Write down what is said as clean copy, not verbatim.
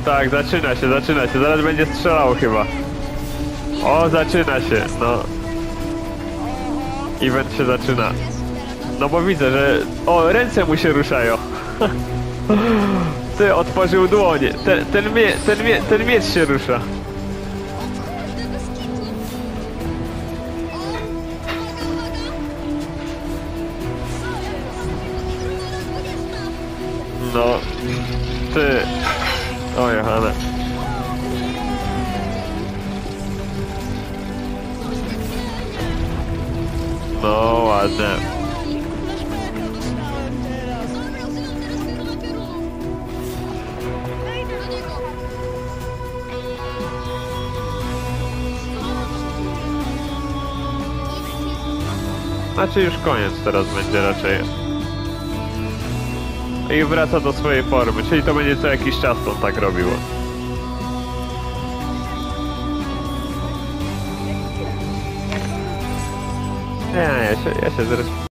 Tak, zaczyna się, zaraz będzie strzelał chyba. O, zaczyna się, no. Event się zaczyna. No bo widzę, że... O, ręce mu się ruszają. Ty, otworzył dłonie. Ten miecz się rusza. No. Ty. O, Johana. No, ładne. Znaczy już koniec teraz będzie raczej. I wraca do swojej formy, czyli to będzie co jakiś czas on tak robiło. Nie, ja się zresztą...